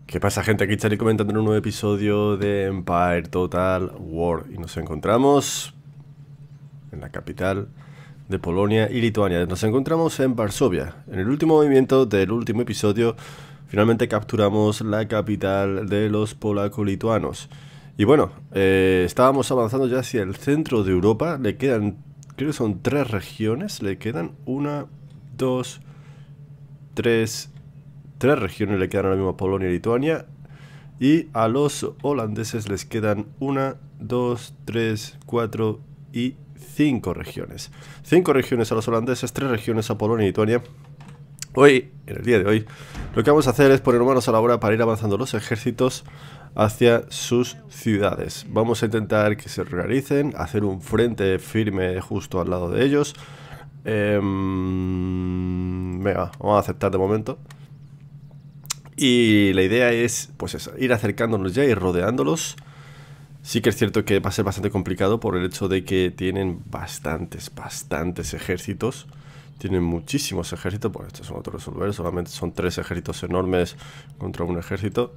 ¿Qué pasa, gente? Aquí Charlie comentando en un nuevo episodio de Empire Total War. Y nos encontramos en la capital de Polonia y Lituania. Nos encontramos en Varsovia. En el último movimiento del último episodio, finalmente capturamos la capital de los polaco-lituanos. Y bueno, estábamos avanzando ya hacia el centro de Europa. Le quedan, creo que son 3 regiones. Le quedan 1, 2, 3... 3 regiones le quedan ahora mismo a Polonia y Lituania. Y a los holandeses les quedan 1, 2, 3, 4 y 5 regiones. 5 regiones a los holandeses, 3 regiones a Polonia y Lituania. Hoy, en el día de hoy, lo que vamos a hacer es poner manos a la obra para ir avanzando los ejércitos hacia sus ciudades. Vamos a intentar que se organicen, hacer un frente firme justo al lado de ellos. Venga, vamos a aceptar de momento. Y la idea es, pues eso, ir acercándonos ya y rodeándolos. Sí que es cierto que va a ser bastante complicado por el hecho de que tienen bastantes ejércitos. Tienen muchísimos ejércitos. Bueno, esto es un autorresolver, solamente son 3 ejércitos enormes contra un ejército.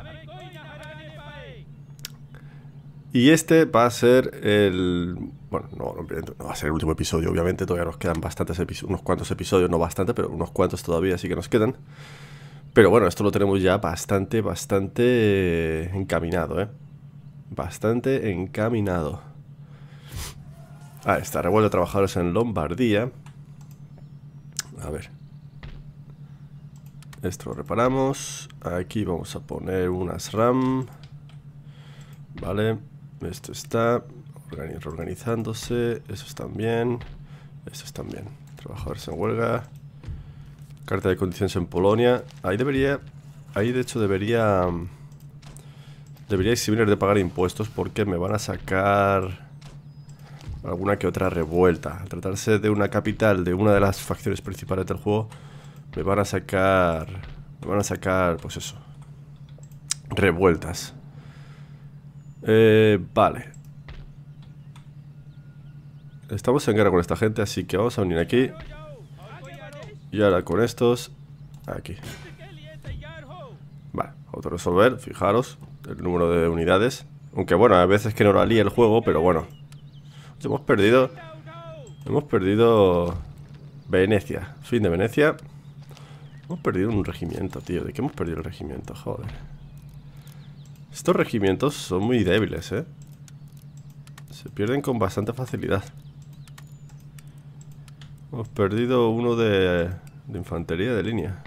Y este va a ser el... Bueno, no va a ser el último episodio, obviamente. Todavía nos quedan bastantes episodios, unos cuantos episodios, no bastante, pero unos cuantos todavía sí que nos quedan. Pero bueno, esto lo tenemos ya bastante encaminado, ¿eh? Bastante encaminado. Ahí está, revuelta de trabajadores en Lombardía. A ver. Esto lo reparamos. Aquí vamos a poner unas RAM. Vale. Esto está reorganizándose. Eso también. Eso también. Trabajadores en huelga. Carta de condiciones en Polonia. Ahí de hecho debería eximir de pagar impuestos porque me van a sacar alguna que otra revuelta. Al tratarse de una capital de una de las facciones principales del juego, me van a sacar, pues eso, revueltas. Vale. Estamos en guerra con esta gente, así que vamos a venir aquí. Y ahora con estos, aquí. Vale, autorresolver, fijaros el número de unidades. Aunque bueno, a veces que no la lía el juego, pero bueno. Hemos perdido Venecia, fin de Venecia. Hemos perdido un regimiento, tío. ¿De qué hemos perdido el regimiento? Joder. Estos regimientos son muy débiles, ¿eh? Se pierden con bastante facilidad. Hemos perdido uno de infantería de línea.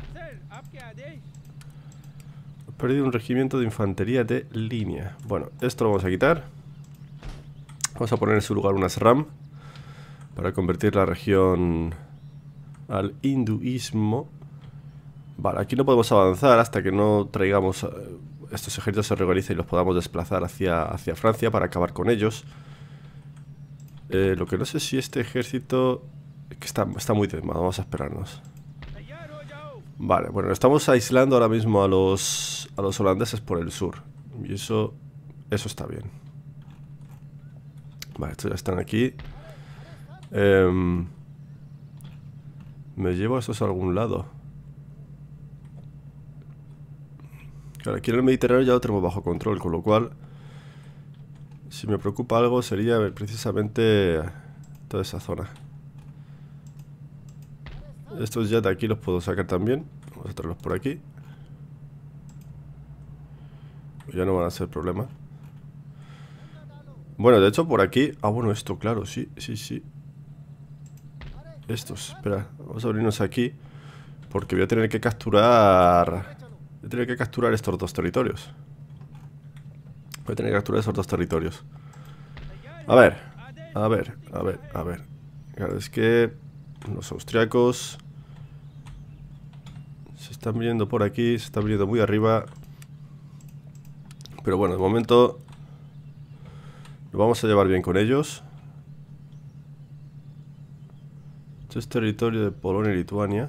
Hemos perdido un regimiento de infantería de línea. Bueno, esto lo vamos a quitar. Vamos a poner en su lugar unas RAM para convertir la región al hinduismo. Vale, aquí no podemos avanzar hasta que no traigamos estos ejércitos se reorganicen y los podamos desplazar hacia Francia para acabar con ellos. Lo que no sé si este ejército... que está muy diezmado, vamos a esperarnos. Vale, bueno, estamos aislando ahora mismo a los holandeses por el sur. Y eso está bien. Vale, estos ya están aquí. Me llevo a estos a algún lado. Claro, aquí en el Mediterráneo ya lo tenemos bajo control, con lo cual, si me preocupa algo sería ver precisamente toda esa zona. Estos ya de aquí los puedo sacar también. Vamos a traerlos por aquí. Ya no van a ser problema. Bueno, de hecho por aquí... Ah, bueno, esto, claro, sí. Estos, espera, vamos a abrirnos aquí. Porque voy a tener que capturar... estos 2 territorios. Voy a tener que capturar esos 2 territorios. A ver. Claro, es que los austriacos se están viniendo por aquí, se están viniendo muy arriba. Pero bueno, de momento lo vamos a llevar bien con ellos. Esto es territorio de Polonia y Lituania.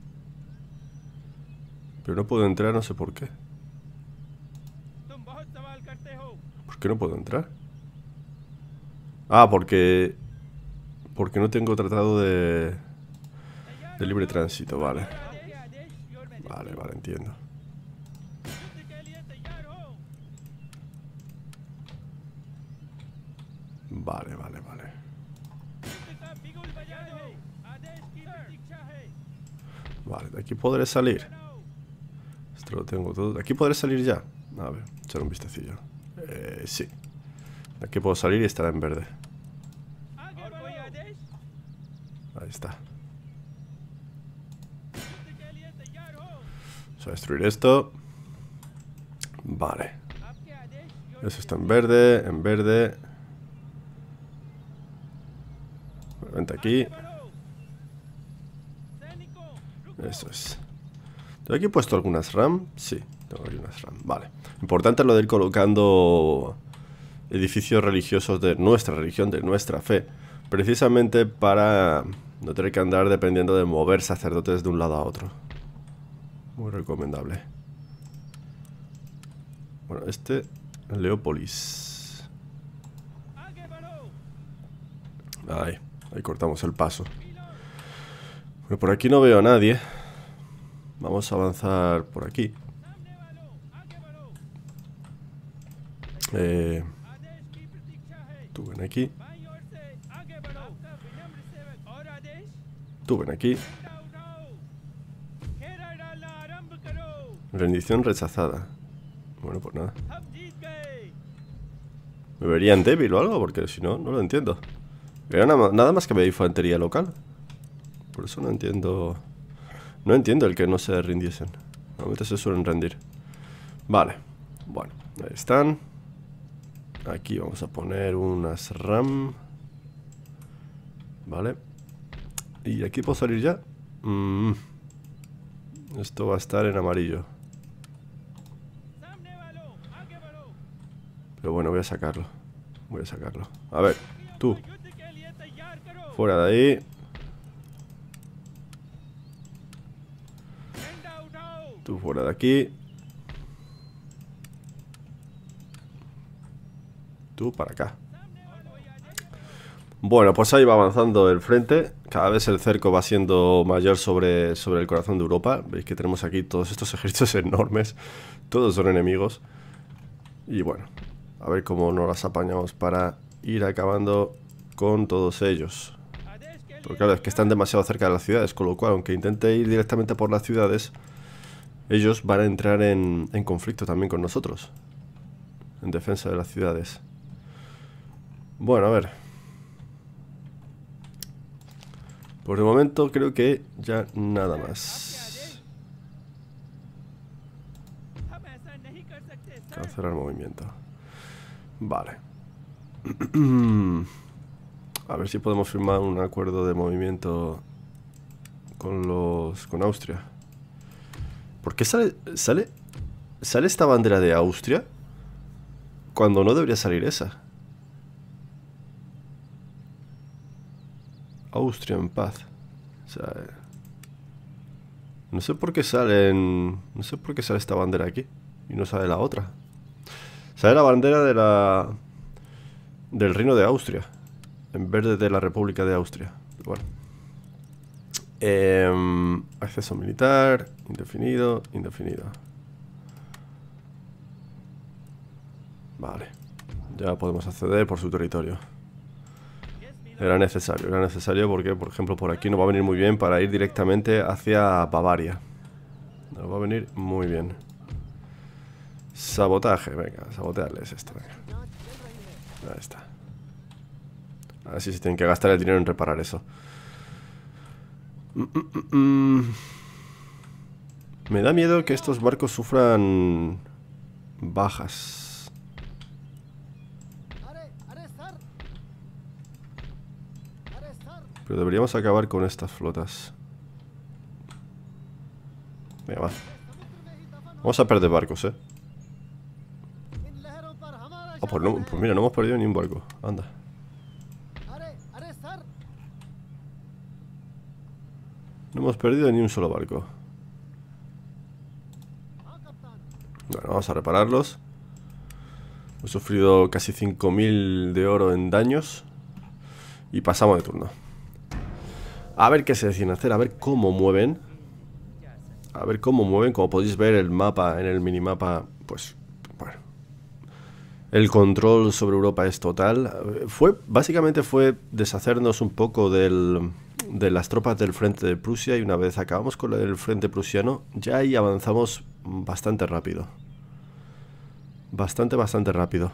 Pero no puedo entrar, no sé por qué. ¿Por qué no puedo entrar? Ah, porque no tengo tratado de libre tránsito, vale. Vale, entiendo. Vale, vale, vale. Vale, de aquí podré salir. Esto lo tengo todo. ¿De aquí podré salir ya? A ver, echar un vistacillo. Sí. De aquí puedo salir y estará en verde. Ahí está. Vamos a destruir esto. Vale. Eso está en verde, en verde. Vente aquí. Eso es. ¿Tengo aquí puesto algunas RAM? Sí, tengo aquí unas RAM. Vale. Importante lo de ir colocando edificios religiosos de nuestra religión, de nuestra fe. Precisamente para no tener que andar dependiendo de mover sacerdotes de un lado a otro. Muy recomendable. Bueno, este... Leópolis. Ahí cortamos el paso. Pero por aquí no veo a nadie. Vamos a avanzar por aquí. Tú ven aquí. Tú ven aquí. Rendición rechazada. Bueno, pues nada. ¿Me verían débil o algo? Porque si no, no lo entiendo. Era nada más que me infantería local. Por eso no entiendo. No entiendo el que no se rindiesen. Normalmente se suelen rendir. Vale. Bueno, ahí están. Aquí vamos a poner unas RAM. Vale. ¿Y aquí puedo salir ya? Esto va a estar en amarillo. Pero bueno, voy a sacarlo. Voy a sacarlo. A ver, tú. Fuera de ahí. Tú fuera de aquí. Tú para acá. Bueno, pues ahí va avanzando el frente. Cada vez el cerco va siendo mayor sobre el corazón de Europa. Veis que tenemos aquí todos estos ejércitos enormes. Todos son enemigos. Y bueno, a ver cómo nos las apañamos para ir acabando con todos ellos. Porque claro, es que están demasiado cerca de las ciudades, con lo cual, aunque intente ir directamente por las ciudades, ellos van a entrar en conflicto también con nosotros, en defensa de las ciudades. Bueno, a ver. Por el momento creo que ya nada más. Cancelar movimiento. Vale. A ver si podemos firmar un acuerdo de movimiento con Austria. ¿Por qué sale esta bandera de Austria cuando no debería salir esa? Austria en paz. O sea, no sé por qué salen. No sé por qué sale esta bandera aquí y no sale la otra. Sale la bandera del Reino de Austria en vez de la República de Austria. Bueno. Acceso militar. Indefinido. Indefinido. Vale. Ya podemos acceder por su territorio. Era necesario porque, por ejemplo, por aquí nos va a venir muy bien para ir directamente hacia Bavaria. Nos va a venir muy bien. Sabotaje, venga, sabotearles esto, venga. Ahí está. A ver si se tienen que gastar el dinero en reparar eso. Me da miedo que estos barcos sufran bajas. Pero deberíamos acabar con estas flotas. Venga, va. Vamos a perder barcos, pues mira, no hemos perdido ni un barco. Anda. No hemos perdido ni un solo barco. Bueno, vamos a repararlos. Hemos sufrido casi 5.000 de oro en daños. Y pasamos de turno. A ver qué se deciden hacer, a ver cómo mueven. A ver cómo mueven, como podéis ver el mapa, en el minimapa pues, bueno, el control sobre Europa es total. Básicamente fue deshacernos un poco de las tropas del frente de Prusia, y una vez acabamos con el frente prusiano, ya ahí avanzamos bastante rápido. Bastante rápido.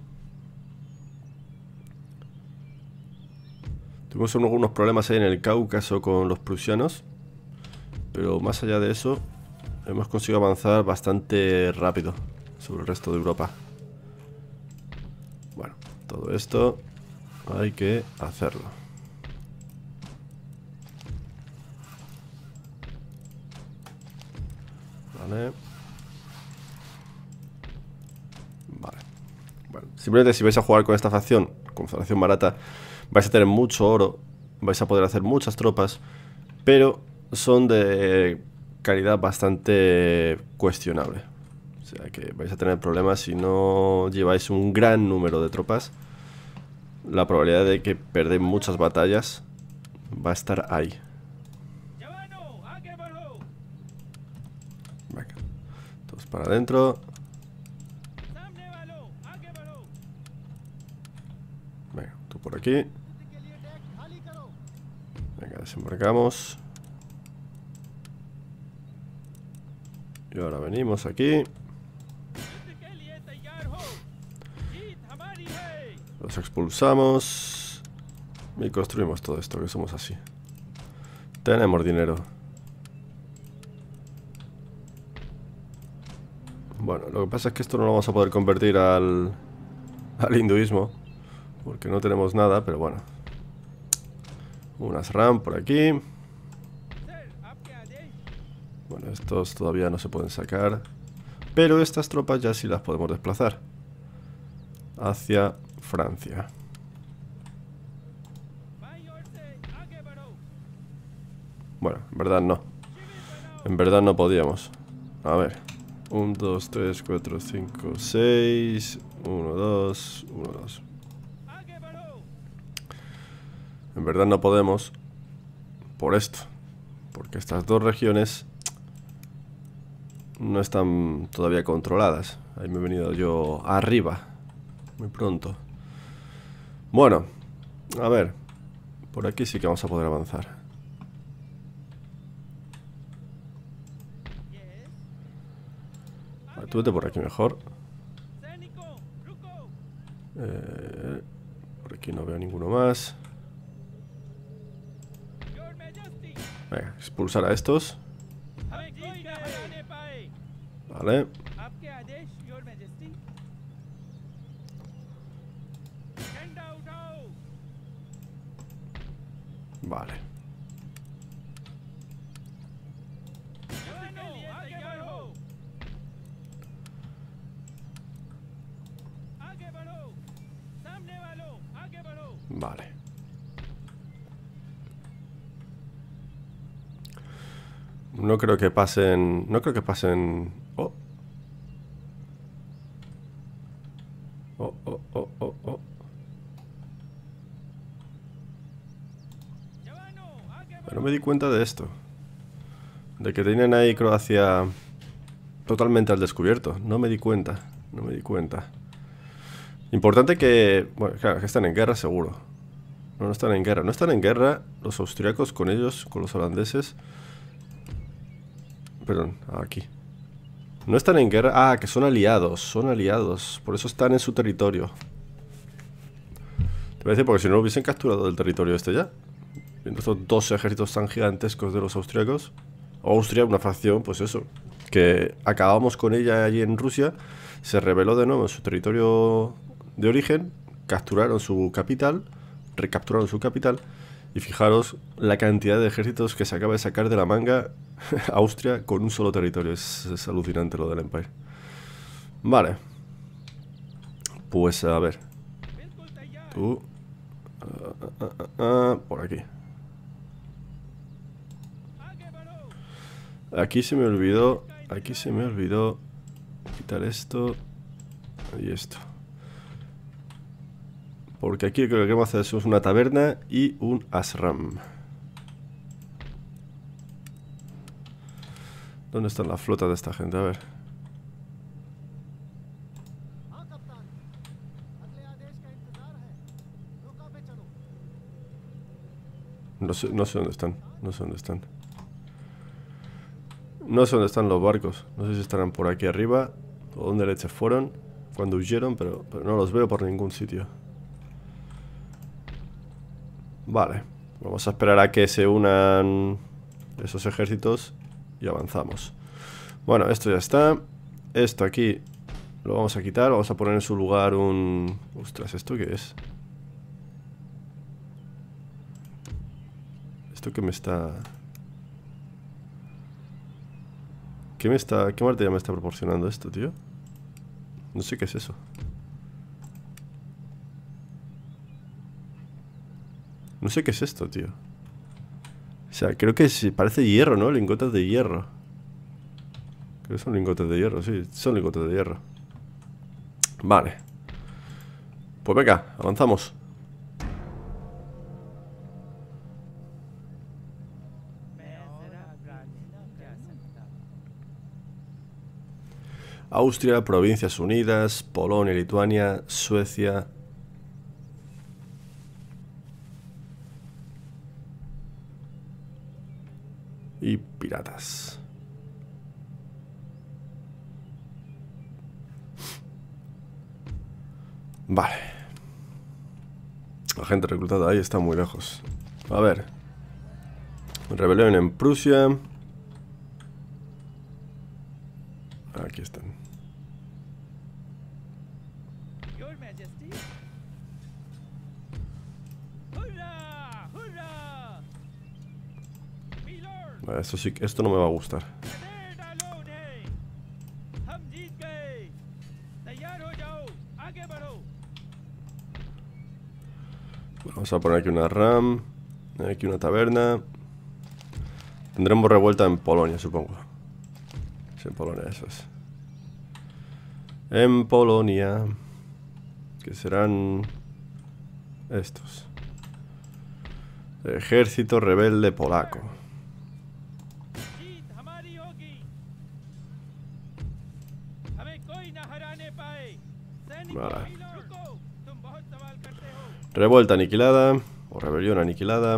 Tuvimos algunos problemas ahí en el Cáucaso con los prusianos, pero más allá de eso, hemos conseguido avanzar bastante rápido sobre el resto de Europa. Bueno, todo esto hay que hacerlo. Vale. Vale. Bueno, simplemente si vais a jugar con esta facción, con facción barata, vais a tener mucho oro, vais a poder hacer muchas tropas, pero son de calidad bastante cuestionable. O sea que vais a tener problemas si no lleváis un gran número de tropas. La probabilidad de que perdáis muchas batallas va a estar ahí. Venga, todos para adentro. Venga, tú por aquí. Venga, desembarcamos. Y ahora venimos aquí. Los expulsamos. Y construimos todo esto, que somos así. Tenemos dinero. Bueno, lo que pasa es que esto no lo vamos a poder convertir al hinduismo, porque no tenemos nada, pero bueno. Unas RAM por aquí. Bueno, estos todavía no se pueden sacar, pero estas tropas ya sí las podemos desplazar hacia Francia. Bueno, en verdad no. En verdad no podíamos. A ver. 1, 2, 3, 4, 5, 6. 1, 2, 1, 2. En verdad no podemos por esto, porque estas dos regiones no están todavía controladas. Ahí me he venido yo arriba muy pronto. Bueno, a ver. Por aquí sí que vamos a poder avanzar. Tú vete por aquí mejor. Por aquí no veo ninguno más. Venga, expulsar a estos. Vale. Vale. Vale. No creo que pasen... No creo que pasen... Oh. Oh, oh, oh, oh, oh. No me di cuenta de esto. De que tenían ahí Croacia totalmente al descubierto. No me di cuenta. No me di cuenta. Importante que... Bueno, claro, que están en guerra seguro. No, no están en guerra. No están en guerra los austriacos con ellos, con los holandeses. Perdón, aquí. No están en guerra. Ah, que son aliados. Son aliados. Por eso están en su territorio. Te voy a decir, porque si no hubiesen capturado el territorio este ya. Viendo estos dos ejércitos tan gigantescos de los austriacos. Austria, una facción, pues eso, que acabamos con ella allí en Rusia. Se rebeló de nuevo en su territorio de origen. Capturaron su capital. Recapturaron su capital. Y fijaros la cantidad de ejércitos que se acaba de sacar de la manga Austria con un solo territorio. Es alucinante lo del Empire. Vale. Pues a ver. Tú. Por aquí. Aquí se me olvidó. Aquí se me olvidó quitar esto y esto. Porque aquí lo que queremos hacer es una taberna y un ashram. ¿Dónde están las flotas de esta gente? A ver. No sé dónde están. No sé dónde están. No sé dónde están los barcos. No sé si estarán por aquí arriba o dónde leches fueron cuando huyeron, pero no los veo por ningún sitio. Vale. Vamos a esperar a que se unan esos ejércitos y avanzamos. Bueno, esto ya está. Esto aquí lo vamos a quitar. Vamos a poner en su lugar un... Ostras, ¿esto qué es? ¿Esto qué me está...? ¿Qué martilla me está proporcionando esto, tío? No sé qué es eso. No sé qué es esto, tío. O sea, creo que sí, parece hierro, ¿no? Lingotes de hierro. Creo que son lingotes de hierro, sí, son lingotes de hierro. Vale. Pues venga, avanzamos. Austria, Provincias Unidas, Polonia, Lituania, Suecia. Y piratas. Vale. La gente reclutada ahí está muy lejos. A ver. Rebelión en Prusia. Aquí están. Vale, esto sí, esto no me va a gustar. Vamos a poner aquí una RAM. Aquí una taberna. Tendremos revuelta en Polonia, supongo. Sí, en Polonia, eso es. En Polonia. Que serán... estos. Ejército rebelde polaco. Vale. Revuelta aniquilada. O rebelión aniquilada.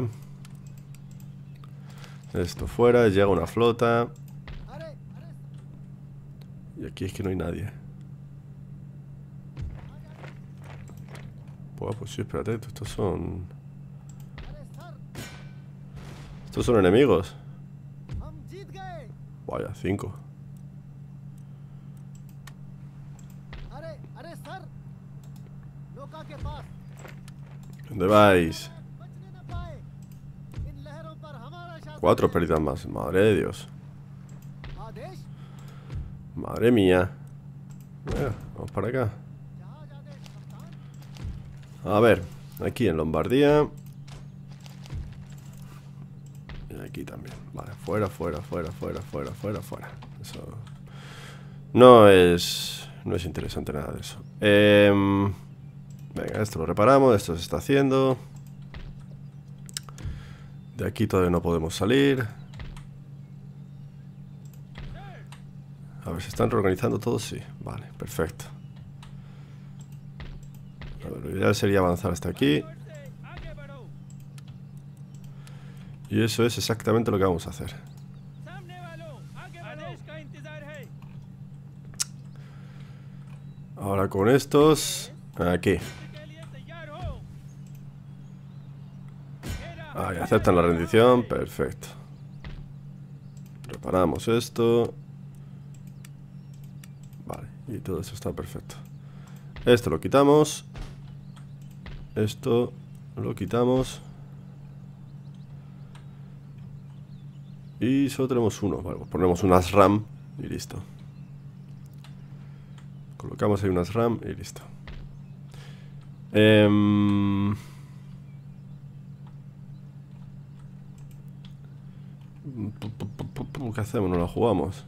Esto fuera, llega una flota. Y aquí es que no hay nadie. Pues sí, espérate, estos son... Estos son enemigos. Vaya, 5. ¿Dónde vais? 4 pérdidas más, madre de Dios. Madre mía. Venga, vamos para acá. A ver, aquí en Lombardía. Y aquí también. Vale, fuera, fuera, fuera, fuera, fuera, fuera, fuera. Eso no es interesante nada de eso. Venga, esto lo reparamos, esto se está haciendo. De aquí todavía no podemos salir. A ver, ¿se están reorganizando todos? Sí, vale, perfecto. A ver, lo ideal sería avanzar hasta aquí. Y eso es exactamente lo que vamos a hacer. Ahora con estos... Aquí. Ahí, aceptan la rendición, perfecto. Reparamos esto. Vale, y todo eso está perfecto. Esto lo quitamos. Esto lo quitamos. Y solo tenemos uno. Vale, pues ponemos unas RAM y listo. Colocamos ahí unas RAM y listo. ¿Qué hacemos? ¿No la jugamos?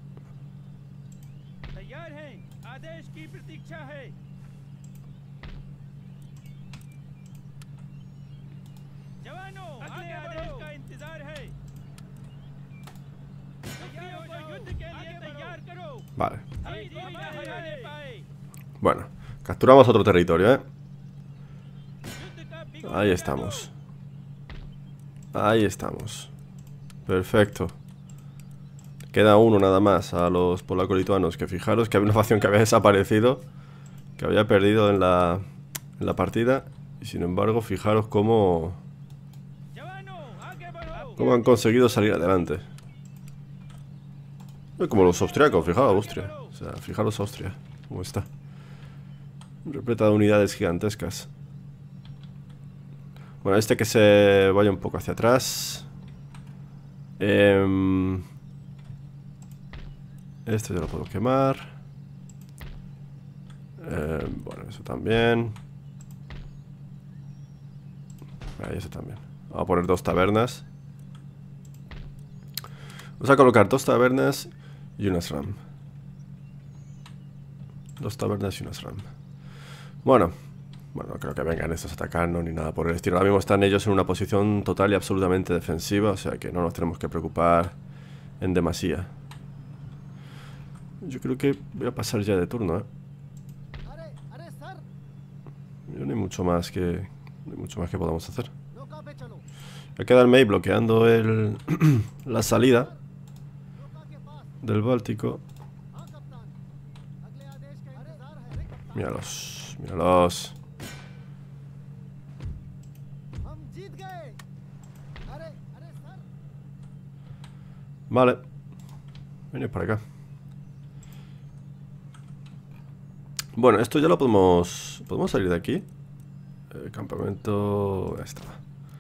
Vale. Bueno, capturamos otro territorio, ¿eh? Ahí estamos. Ahí estamos. Perfecto. Queda uno nada más a los polaco-lituanos. Que fijaros que había una facción que había desaparecido, que había perdido en la partida. Y sin embargo, fijaros cómo han conseguido salir adelante. Como los austriacos, fijaros Austria. O sea, fijaros Austria, cómo está. Repleta de unidades gigantescas. Bueno, este que se vaya un poco hacia atrás. Este ya lo puedo quemar. Bueno, eso también. Ahí, eso también. Vamos a poner 2 tabernas. Vamos a colocar 2 tabernas y una SRAM. 2 tabernas y una SRAM. Bueno, no creo que vengan estos a atacarnos ni nada por el estilo. Ahora mismo están ellos en una posición total y absolutamente defensiva, o sea que no nos tenemos que preocupar en demasía. Yo creo que voy a pasar ya de turno, ¿eh? No hay mucho más que podamos hacer. Va a quedarme ahí bloqueando la salida del Báltico. Míralos, míralos. Vale. Venid para acá. Bueno, esto ya lo podemos... ¿Podemos salir de aquí? Campamento... Ahí está.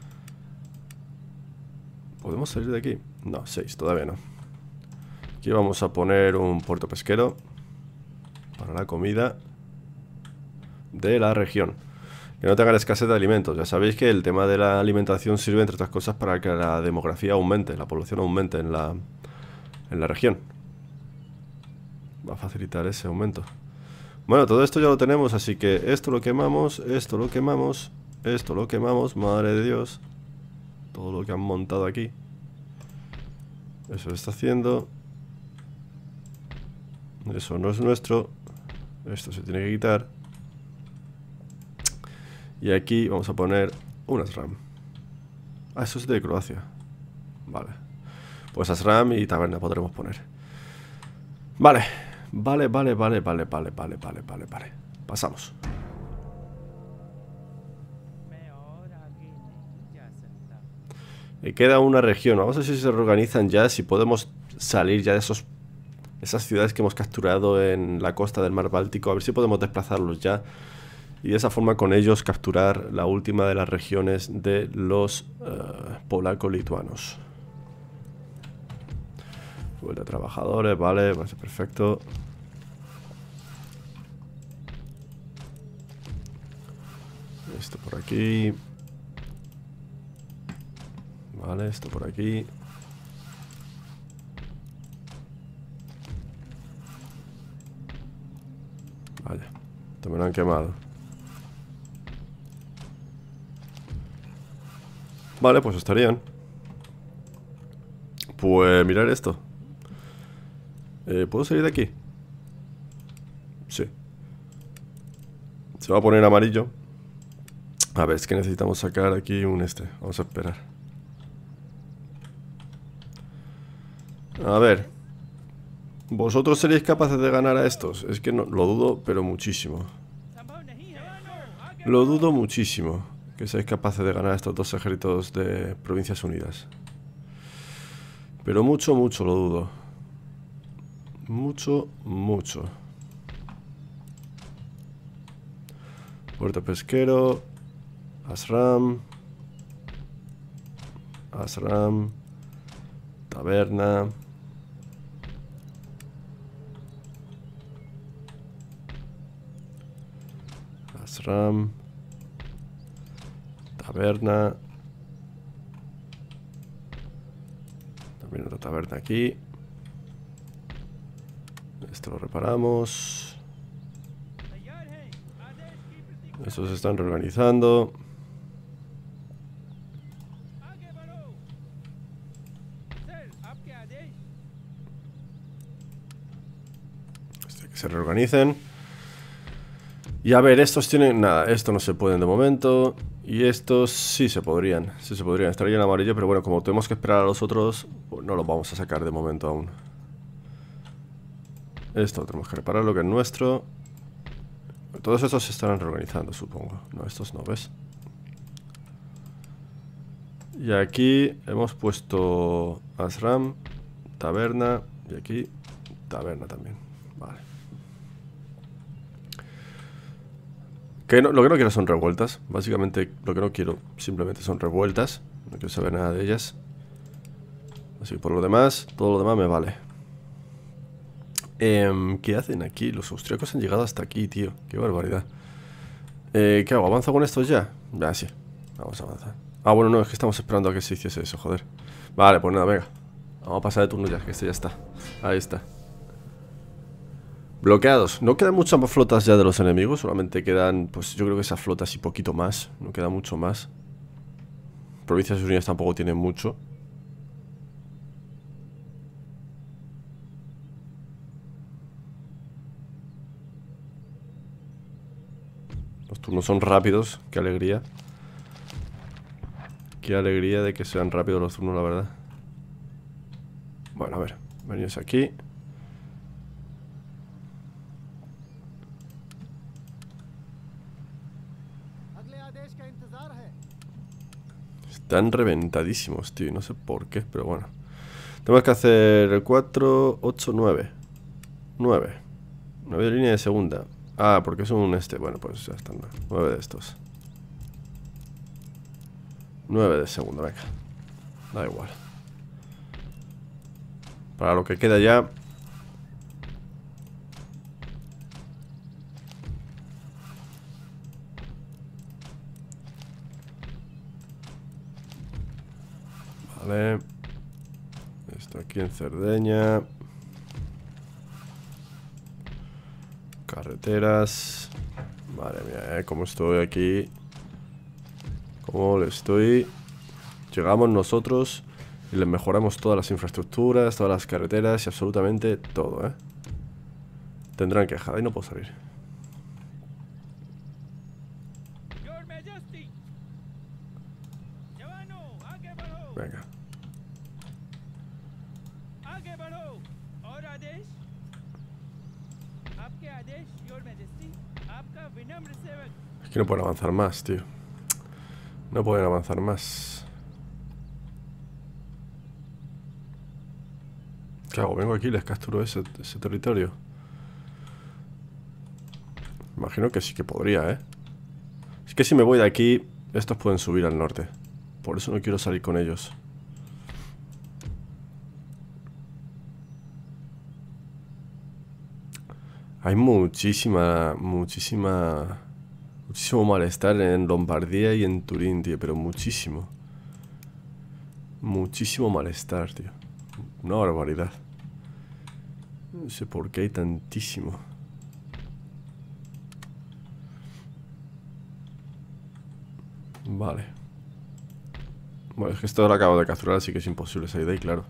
¿Podemos salir de aquí? No, 6, todavía no. Aquí vamos a poner un puerto pesquero para la comida de la región. Que no tengan escasez de alimentos. Ya sabéis que el tema de la alimentación sirve, entre otras cosas, para que la demografía aumente, la población aumente en la región. Va a facilitar ese aumento. Bueno, todo esto ya lo tenemos, así que esto lo quemamos, esto lo quemamos, esto lo quemamos, madre de Dios. Todo lo que han montado aquí. Eso se está haciendo. Eso no es nuestro. Esto se tiene que quitar. Y aquí vamos a poner una SRAM. Ah, eso es de Croacia. Vale. Pues SRAM y taberna podremos poner. Vale. Vale. Pasamos. Y queda una región. Vamos a ver si se reorganizan ya. Si podemos salir ya de esas ciudades que hemos capturado en la costa del mar Báltico. A ver si podemos desplazarlos ya. Y de esa forma con ellos capturar la última de las regiones de los polaco-lituanos. Vuelta de trabajadores, vale, parece perfecto. Esto por aquí. Vale, esto por aquí. Vaya, esto me lo han quemado. Vale, pues estarían. Pues mirar esto. ¿Puedo salir de aquí? Sí. Se va a poner amarillo. A ver, es que necesitamos sacar aquí un Vamos a esperar. A ver. ¿Vosotros seréis capaces de ganar a estos? Es que no, lo dudo, pero muchísimo. Lo dudo muchísimo que seáis capaces de ganar a estos 2 ejércitos de Provincias Unidas. Pero mucho lo dudo. Mucho. Puerto pesquero. SRAM. Taberna. SRAM. Taberna. También otra taberna aquí. Esto lo reparamos. Estos se están reorganizando. Que se reorganicen. Y a ver, estos tienen... Nada, esto no se pueden de momento. Y estos sí se podrían. Sí se podrían. Estaría en amarillo, pero bueno, como tenemos que esperar a los otros, pues no los vamos a sacar de momento aún. Esto tenemos que reparar, lo que es nuestro. Todos estos se estarán reorganizando, supongo. No, estos no, ¿ves? Y aquí hemos puesto Ashram, taberna, y aquí taberna también. Vale. Lo que no quiero son revueltas. Básicamente lo que no quiero simplemente son revueltas. No quiero saber nada de ellas. Así que por lo demás, todo lo demás me vale. ¿Qué hacen aquí? Los austríacos han llegado hasta aquí, tío. Qué barbaridad. ¿Qué hago? ¿Avanzo con estos ya? Ya, sí. Vamos a avanzar. Ah, bueno, no, es que estamos esperando a que se hiciese eso, joder. Vale, pues nada, venga. Vamos a pasar de turno ya, que este ya está. Ahí está. Bloqueados. No quedan muchas más flotas ya de los enemigos. Solamente quedan, pues yo creo que esas flotas y poquito más. No queda mucho más. Provincias Unidas tampoco tienen mucho. Los turnos son rápidos. Qué alegría. Qué alegría de que sean rápidos los turnos, la verdad. Bueno, a ver. Venimos aquí. Están reventadísimos, tío. No sé por qué, pero bueno. Tenemos que hacer el 4, 8, 9. 9. 9 de línea de segunda. Ah, porque es un este. Bueno, pues ya están. 9 de estos. 9 de segunda, venga. Da igual. Para lo que queda ya. Vale. Esto aquí en Cerdeña. Carreteras. Madre mía, cómo estoy aquí. Cómo le estoy. Llegamos nosotros y les mejoramos todas las infraestructuras, todas las carreteras y absolutamente todo, Tendrán quejada y no puedo salir. Venga. Es que no pueden avanzar más, tío. No pueden avanzar más. ¿Qué hago? Vengo aquí y les capturo ese territorio. Imagino que sí que podría, Es que si me voy de aquí, estos pueden subir al norte. Por eso no quiero salir con ellos. Hay muchísimo malestar en Lombardía y en Turín, tío. Pero muchísimo. Muchísimo malestar, tío. Una barbaridad. No sé por qué hay tantísimo. Vale. Bueno, es que esto lo acabo de capturar, así que es imposible salir de ahí, claro.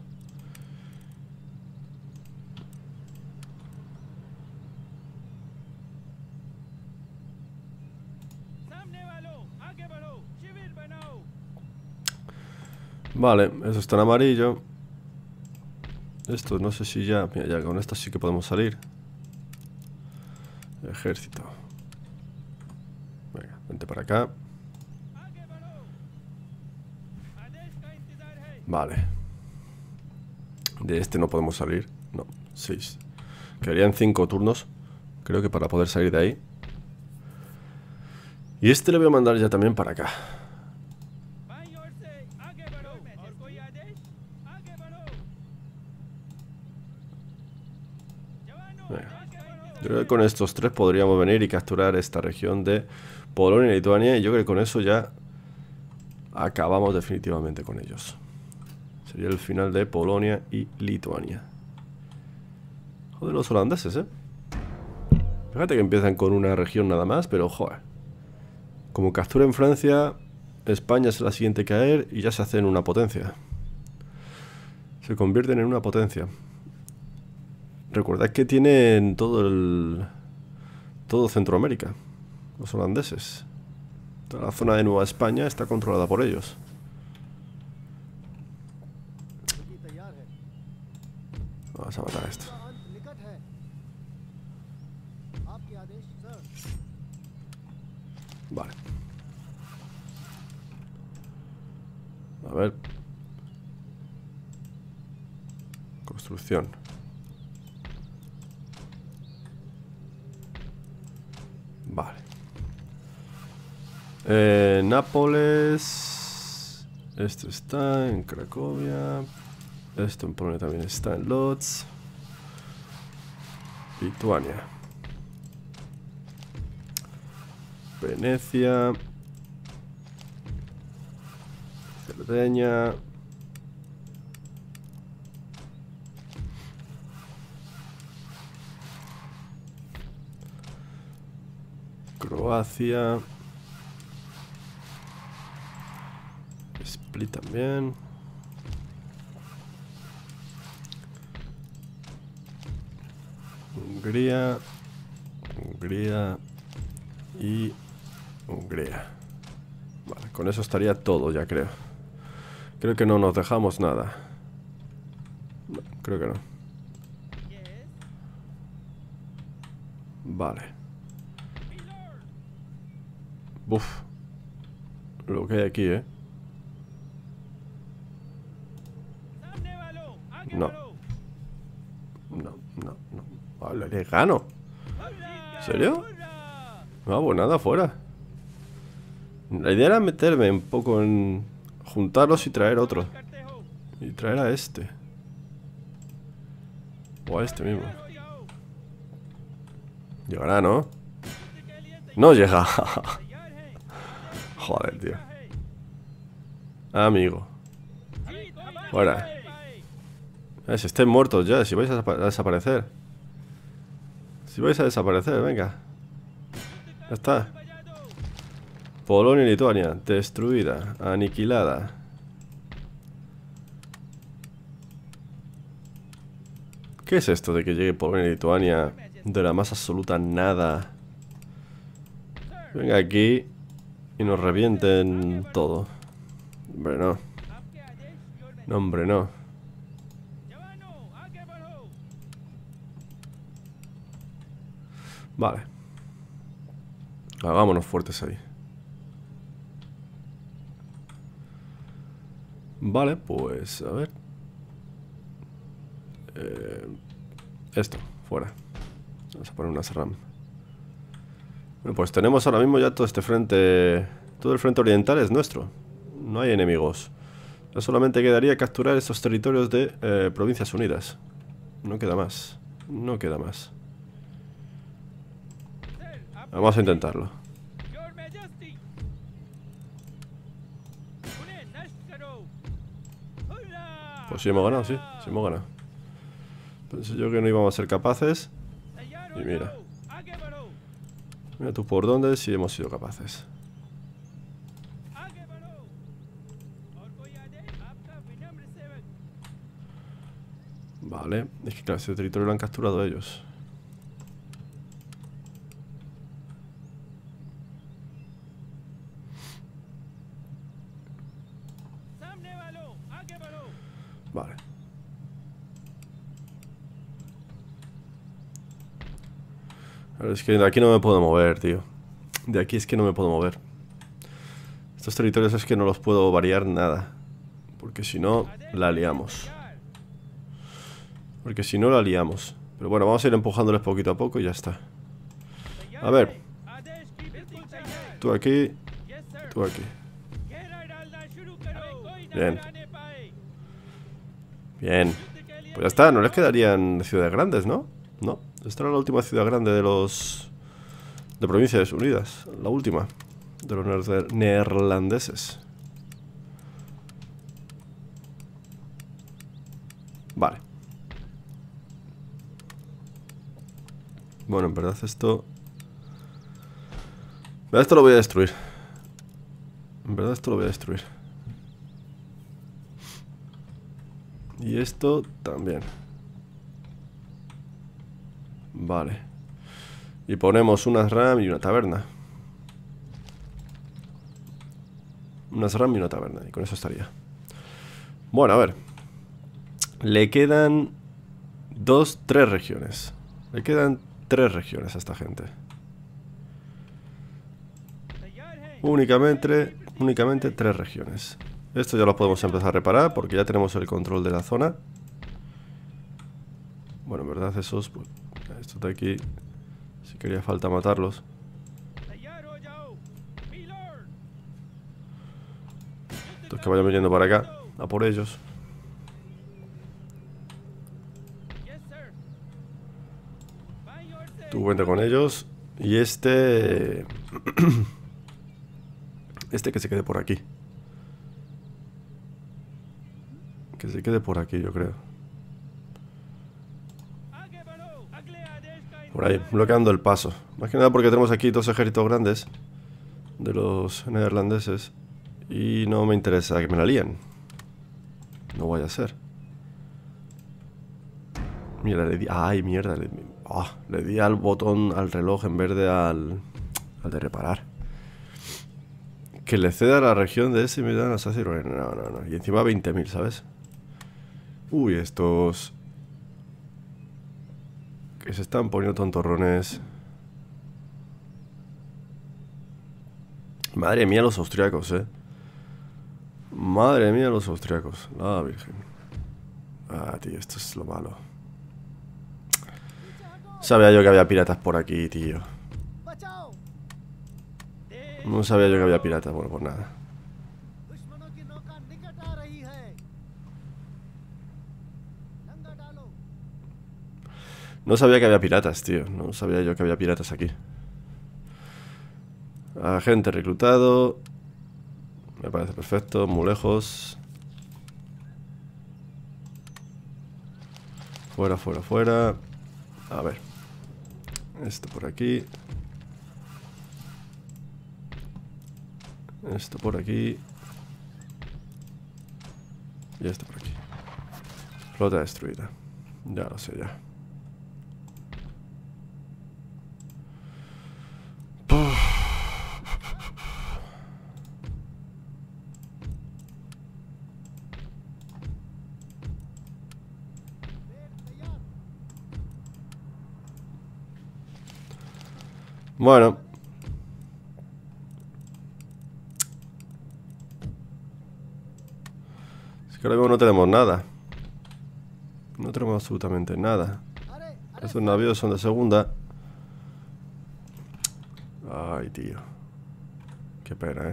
Vale, eso está en amarillo. Esto no sé si ya... Mira, ya con esto sí que podemos salir. Ejército. Venga, vente para acá. Vale. De este no podemos salir. No, 6. Quedarían 5 turnos. Creo que para poder salir de ahí. Y este le voy a mandar ya también para acá. Yo creo que con estos 3 podríamos venir y capturar esta región de Polonia y Lituania. Y yo creo que con eso ya acabamos definitivamente con ellos. Sería el final de Polonia y Lituania. Joder, los holandeses, Fíjate que empiezan con una región nada más, pero joder. Como capturen Francia, España es la siguiente a caer y ya se hacen una potencia. Se convierten en una potencia. Recordad que tienen todo Centroamérica, los holandeses. Toda la zona de Nueva España está controlada por ellos. Vamos a matar a esto. Vale. A ver. Construcción. Vale. Nápoles. Esto está en Cracovia. Esto en Polonia también está en Lodz. Lituania. Venecia. Cerdeña. Croacia. Split también. Hungría. Hungría. Y Hungría. Vale, con eso estaría todo ya, creo. Creo que no nos dejamos nada. No, creo que no. Vale. Buf. Lo que hay aquí, No. No, no, no. Vale, le gano. ¿En serio? No, pues nada, fuera. La idea era meterme un poco en... juntarlos y traer otro. Y traer a este. O a este mismo. Llegará, ¿no? No llega. Joder, tío. Amigo. Fuera. Si estéis muertos ya, si vais a desaparecer. Si vais a desaparecer, venga. Ya está. Polonia y Lituania, destruida, aniquilada. ¿Qué es esto de que llegue Polonia y Lituania de la más absoluta nada? Venga aquí y nos revienten todo. Hombre, no. No, hombre, no. Vale. Hagámonos fuertes ahí. Vale, pues a ver. Esto, fuera. Vamos a poner una SRAM. Bueno, pues tenemos ahora mismo ya todo este frente. Todo el frente oriental es nuestro. No hay enemigos. Ya solamente quedaría capturar estos territorios de Provincias Unidas. No queda más. No queda más. Vamos a intentarlo. Pues sí hemos ganado, sí hemos ganado. Pensé yo que no íbamos a ser capaces. Y mira. Mira tú por dónde sí hemos sido capaces. Vale, es que claro, ese territorio lo han capturado ellos. Vale. Es que de aquí no me puedo mover, tío. De aquí es que no me puedo mover. Estos territorios es que no los puedo variar nada. Porque si no, la liamos. Porque si no, la liamos. Pero bueno, vamos a ir empujándoles poquito a poco y ya está. A ver. Tú aquí. Tú aquí. Bien. Bien. Pues ya está, no les quedarían ciudades grandes, ¿no? No, esta era la última ciudad grande de los... de Provincias Unidas. La última. De los neerlandeses. Vale. Bueno, en verdad esto... En verdad esto lo voy a destruir. En verdad esto lo voy a destruir. Y esto también. Vale. Y ponemos una RAM y una taberna. Unas RAM y una taberna. Y con eso estaría. Bueno, a ver. Le quedan 3 regiones. Le quedan 3 regiones a esta gente. Únicamente 3 regiones. Esto ya lo podemos empezar a reparar porque ya tenemos el control de la zona. Bueno, en verdad esos... Pues, estos de aquí... Si quería falta matarlos. Estos que vayan viniendo para acá. A por ellos. Tú vente con ellos. Y este... este que se quede por aquí. Que se quede por aquí, yo creo. Por ahí, bloqueando el paso. Más que nada porque tenemos aquí 2 ejércitos grandes de los neerlandeses. Y no me interesa que me la líen. No vaya a ser. Mira, le di... ¡Ay, mierda! Le di al botón, al reloj, en vez de al de reparar. Que le ceda la región de ese y me dan a Saci. No. Y encima 20.000, ¿sabes? Uy, estos... Que se están poniendo tontorrones. Madre mía los austriacos, Madre mía los austriacos. La virgen. Ah, tío, esto es lo malo. Sabía yo que había piratas por aquí, tío. No sabía yo que había piratas, bueno, pues nada. No sabía que había piratas, tío. No sabía yo que había piratas aquí. Agente reclutado. Me parece perfecto, muy lejos. Fuera, fuera, fuera. A ver. Esto por aquí. Esto por aquí. Y esto por aquí. Flota destruida. Ya lo sé, ya. Bueno. Es que ahora mismo no tenemos nada. No tenemos absolutamente nada. Estos navíos son de segunda. Ay, tío. Qué pena,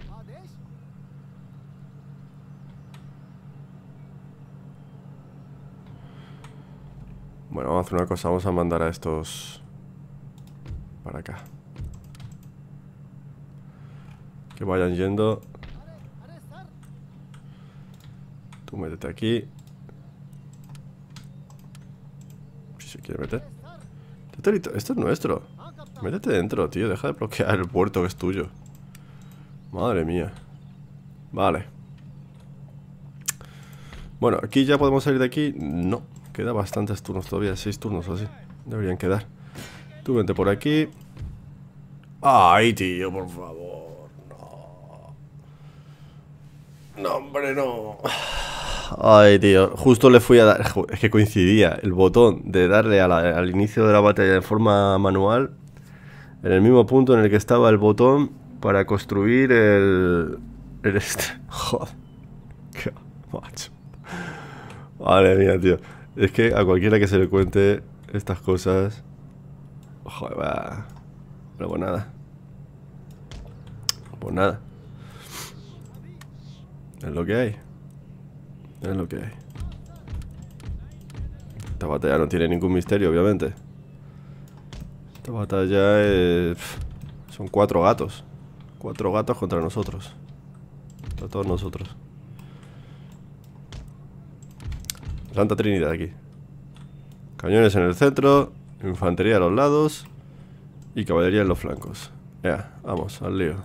Bueno, vamos a hacer una cosa. Vamos a mandar a estos para acá. Que vayan yendo. Tú métete aquí. Si se quiere meter. Esto es nuestro. Métete dentro, tío. Deja de bloquear el puerto que es tuyo. Madre mía. Vale. Bueno, aquí ya podemos salir de aquí. No, queda bastantes turnos todavía. 6 turnos o así. Deberían quedar. Tú vente por aquí. Ay, tío, por favor. No. No, hombre, no. Ay, tío. Justo le fui a dar... Es que coincidía el botón de darle al inicio de la batalla de forma manual en el mismo punto en el que estaba el botón para construir el Joder. Qué macho. Madre mía, tío. Es que a cualquiera que se le cuente estas cosas... Joder, va. Pero pues nada. Pues nada. Es lo que hay. Es lo que hay. Esta batalla no tiene ningún misterio, obviamente. Esta batalla es... Son 4 gatos. 4 gatos contra nosotros. Contra todos nosotros. Santa Trinidad aquí. Cañones en el centro. Infantería a los lados. Y caballería en los flancos. Ya, vamos, al lío.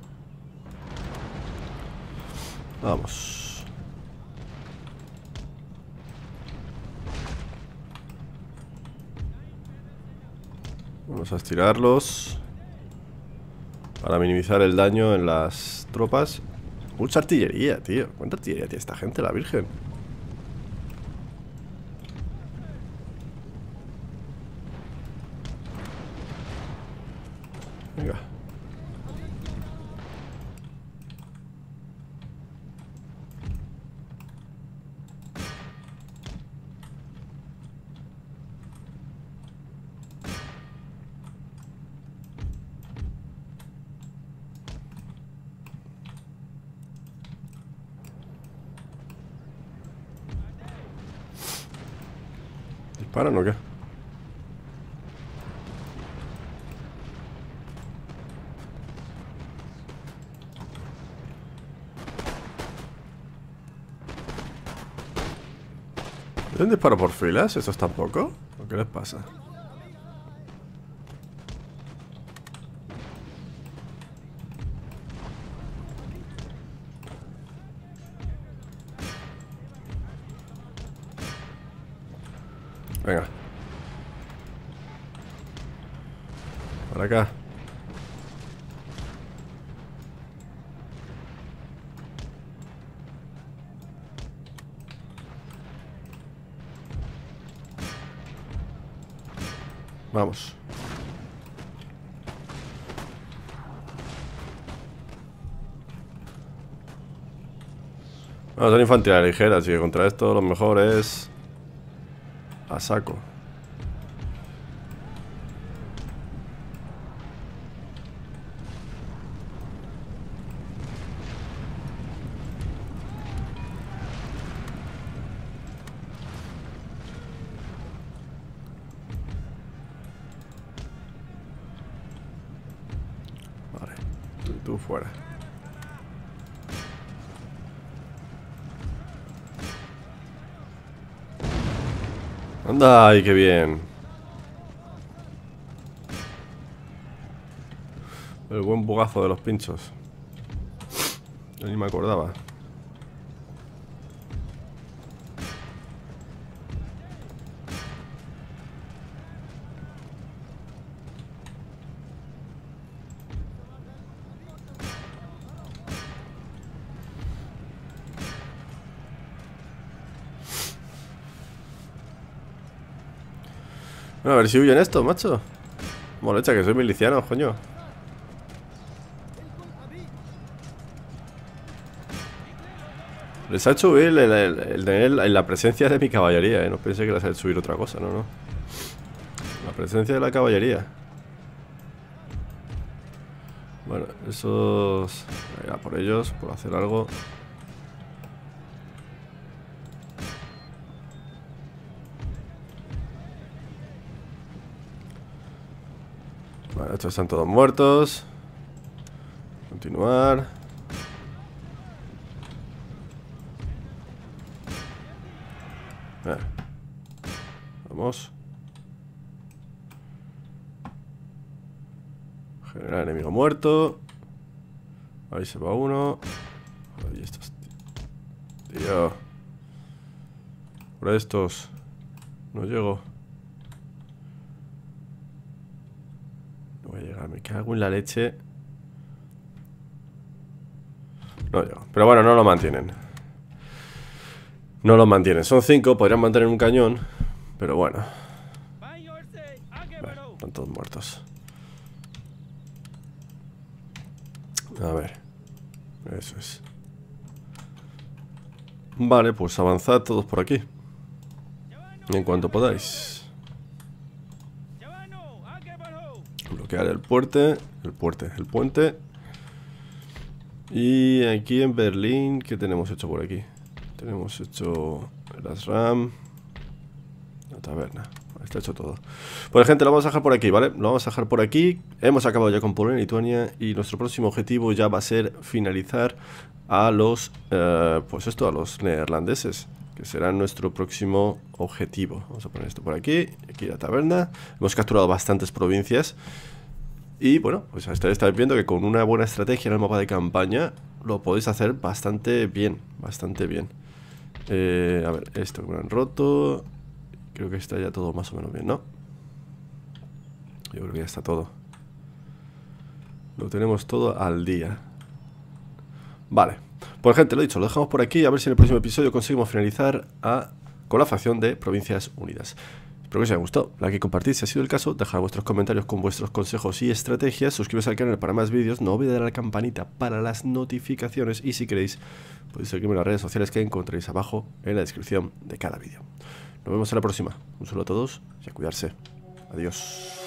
Vamos. Vamos a estirarlos para minimizar el daño en las tropas. Mucha artillería, tío. ¿Cuánta artillería tiene esta gente, la virgen? Venga. ¿Disparan o qué? ¿Un disparo por filas? ¿Eso es tampoco? ¿O qué les pasa? Venga. Para acá. Vamos. Vamos a hacer infantería ligera, así que contra esto lo mejor es a saco. Vale, tú fuera. Anda, ay, qué bien. El buen bugazo de los pinchos. Yo ni me acordaba. Bueno, a ver si huyen estos, macho. Molecha, que soy miliciano, coño. Les ha hecho subir la presencia de mi caballería, No pensé que les ha hecho subir otra cosa, no. La presencia de la caballería. Bueno, esos... Ya por ellos, por hacer algo. Vale, estos están todos muertos. Continuar. Vamos. General enemigo muerto. Ahí se va uno. Ahí estos. Tío. Por estos. No llego. No voy a llegar. Me cago en la leche. No llego. Pero bueno, no lo mantienen. No lo mantienen. Son 5. Podrían mantener un cañón. Pero bueno. Vale, están todos muertos. A ver. Eso es. Vale, pues avanzad todos por aquí. En cuanto podáis. Bloquear el puente. El puente. Y aquí en Berlín, ¿qué tenemos hecho por aquí? Tenemos hecho las RAM. La taberna. Está hecho todo. Pues gente, lo vamos a dejar por aquí, ¿vale? Lo vamos a dejar por aquí. Hemos acabado ya con Polonia y Lituania. Y nuestro próximo objetivo ya va a ser finalizar a los... pues esto, a los neerlandeses, que será nuestro próximo objetivo. Vamos a poner esto por aquí. Aquí la taberna. Hemos capturado bastantes provincias. Y bueno, pues estáis viendo que con una buena estrategia en el mapa de campaña lo podéis hacer bastante bien. Bastante bien. A ver, esto que me han roto. Creo que está ya todo más o menos bien, ¿no? Yo creo que ya está todo. Lo tenemos todo al día. Vale. Pues gente, lo dicho, lo dejamos por aquí. A ver si en el próximo episodio conseguimos finalizar con la facción de Provincias Unidas. Espero que os haya gustado. Like y compartid si ha sido el caso. Dejad vuestros comentarios con vuestros consejos y estrategias. Suscribiros al canal para más vídeos. No olvidéis dar a la campanita para las notificaciones. Y si queréis, podéis seguirme en las redes sociales que encontréis abajo en la descripción de cada vídeo. Nos vemos en la próxima. Un saludo a todos y a cuidarse. Adiós.